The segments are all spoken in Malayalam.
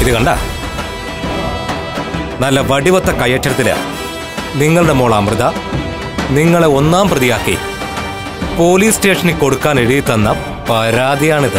ഇത് കണ്ട, നല്ല വടിവത്ത കയ്യക്ഷരത്തില് നിങ്ങളുടെ മോൾ അമൃത നിങ്ങളെ ഒന്നാം പ്രതിയാക്കി പോലീസ് സ്റ്റേഷനിൽ കൊടുക്കാൻ എഴുതി തന്ന പരാതിയാണിത്.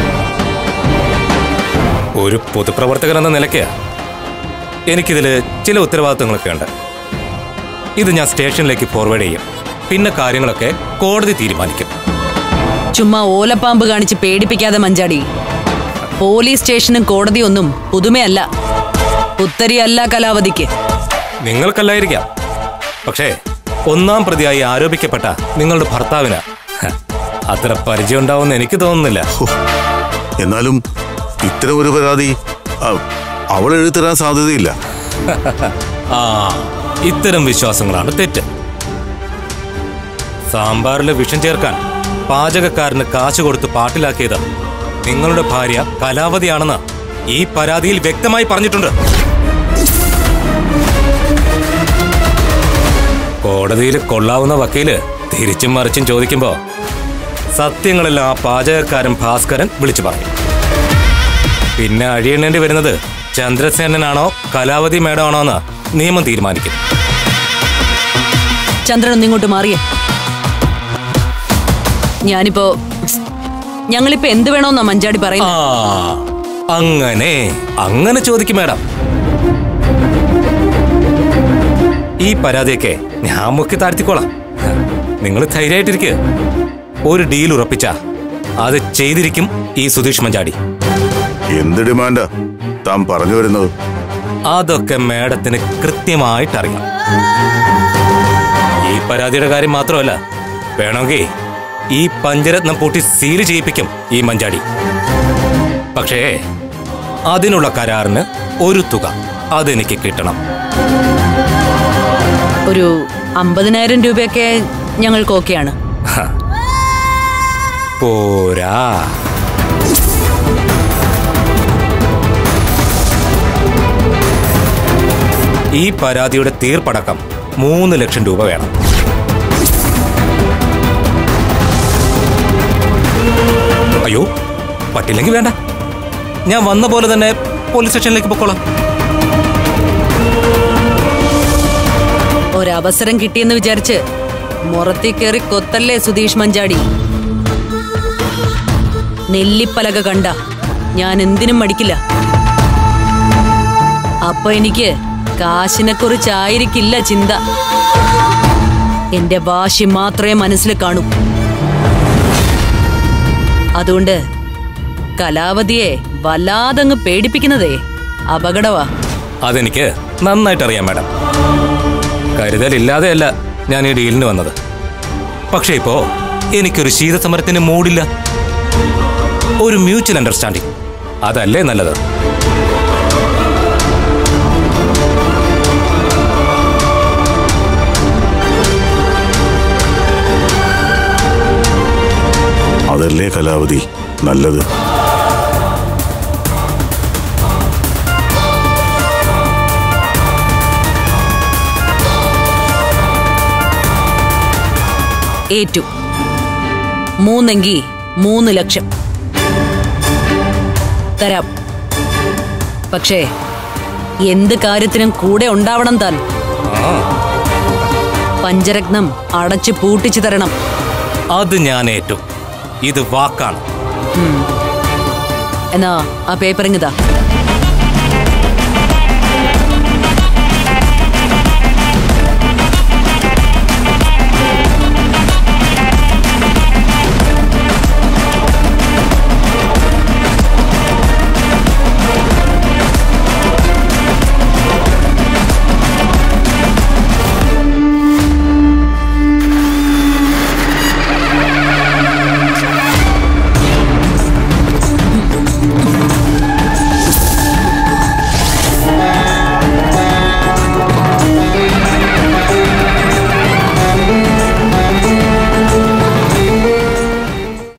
ഒരു പൊതുപ്രവർത്തകൻ എന്ന നിലയ്ക്ക് എനിക്കിതിൽ ചില ഉത്തരവാദിത്തങ്ങളൊക്കെ ഉണ്ട്. ഇത് ഞാൻ സ്റ്റേഷനിലേക്ക് ഫോർവേഡ് ചെയ്യും. പിന്നെ കാര്യങ്ങളൊക്കെ കോടതി തീരുമാനിക്കും. ചുമ്മാ ഓലപ്പാമ്പ് കാണിച്ച് പേടിപ്പിക്കാതെ മഞ്ചാടി. പോലീസ് സ്റ്റേഷനും കോടതിയൊന്നും പുതുമയല്ല, പുത്തരിയല്ല കലാവതിക്ക്. നിങ്ങൾക്കല്ലായിരിക്കാം, പക്ഷേ ഒന്നാം പ്രതിയായി ആരോപിക്കപ്പെട്ട നിങ്ങളുടെ ഭർത്താവിന് അത്ര പരിചയം ഉണ്ടാവുമെന്ന് എനിക്ക് തോന്നുന്നില്ല. എന്നാലും ഇത്തരം ഒരു പരാതി അവൾ എഴുതരാൻ സാധ്യതയില്ല. ഇത്തരം വിശ്വാസങ്ങളാണ് തെറ്റ്. സാമ്പാറിലെ വിഷം ചേർക്കാൻ പാചകക്കാരന് കാശ് കൊടുത്ത് പാട്ടിലാക്കിയത് നിങ്ങളുടെ ഭാര്യ കലാവതിയാണെന്ന് ഈ പരാതിയിൽ വ്യക്തമായി പറഞ്ഞിട്ടുണ്ട്. കോടതിയിൽ കൊള്ളാവുന്ന വക്കീല് തിരിച്ചും മറിച്ചും ചോദിക്കുമ്പോ സത്യങ്ങളെല്ലാം ആ പാചകക്കാരൻ ഭാസ്കരൻ വിളിച്ചു പറയും. പിന്നെ അഴിയണേണ്ടി വരുന്നത് ചന്ദ്രസേനനാണോ കലാവതി മേഡമാണോ എന്ന് നിയമം തീരുമാനിക്കും. ചന്ദ്രൻ ഒന്നിങ്ങോട്ട് മാറിയേ. ഞങ്ങളിപ്പോ എന്ത് വേണോന്നാ മഞ്ചാടി പറയുന്നത്? അങ്ങനെ ചോദിക്കും മേഡം. ഈ പരാതിയൊക്കെ ഞാൻ മുക്കി താഴ്ത്തിക്കോളാം. നിങ്ങൾ ധൈര്യമായിട്ടിരിക്കുക. ഒരു ഡീൽ ഉറപ്പിച്ച അത് ചെയ്തിരിക്കും ഈ സുധീഷ് മഞ്ചാടി. എന്ത് ഡിമാൻഡാ താൻ പറഞ്ഞു വരുന്നത്? അതൊക്കെ മേഡത്തിന് കൃത്യമായിട്ടറിയാം. ഈ പരാതിയുടെ കാര്യം മാത്രമല്ല, വേണമെങ്കിൽ ഈ പഞ്ചരത്നം പൂട്ടി സീല് ചെയ്യിപ്പിക്കും ഈ മഞ്ചാടി. പക്ഷേ അതിനുള്ള കരാറിന് ഒരു തുക അതെനിക്ക് കിട്ടണം. ഒരു 50,000 രൂപയൊക്കെ ഞങ്ങൾക്ക് ഓക്കെയാണ്. പോരാ, ഈ പരാതിയുടെ തീർപ്പടക്കം 3 ലക്ഷം രൂപ വേണം. അയ്യോ, പറ്റില്ലെങ്കിൽ വേണ്ട, ഞാൻ വന്ന പോലെ തന്നെ പോലീസ് സ്റ്റേഷനിലേക്ക് പൊക്കോളാം. ഒരവസരം കിട്ടിയെന്ന് വിചാരിച്ച് മുറത്തി കയറി കൊത്തല്ലേ സുധീഷ് മഞ്ചാടി. നെല്ലിപ്പലക കണ്ട ഞാൻ എന്തിനും മടിക്കില്ല. അപ്പൊ എനിക്ക് കാശിനെ കുറിച്ചായിരിക്കില്ല ചിന്ത, എന്റെ വാശി മാത്രമേ മനസ്സിൽ കാണൂ. അതുകൊണ്ട് കലാവതിയെ വല്ലാതങ്ങ് പേടിപ്പിക്കുന്നതേ അപകടവാ. അതെനിക്ക് നന്നായിട്ടറിയാം മാഡം. കരുതലില്ലാതെയല്ല ഞാൻ ഈ ഡീലിന് വന്നത്. പക്ഷേ ഇപ്പോ എനിക്കൊരു ശീതസമരത്തിന് മൂടില്ല. ഒരു മ്യൂച്വൽ അണ്ടർസ്റ്റാൻഡിങ്, അതല്ലേ നല്ലത്? അതല്ലേ കലാവതി നല്ലത്? ഏറ്റു 3 എങ്കിൽ 3 ലക്ഷം തരാം. പക്ഷേ എന്ത് കാര്യത്തിനും കൂടെ ഉണ്ടാവണം താൻ. പഞ്ചരത്നം അടച്ചു പൂട്ടിച്ചു തരണം. അത് ഞാൻ ഏറ്റു. ഇത് വാക്കാണ്. എന്നാ ആ പേപ്പറിങ്ങതാ.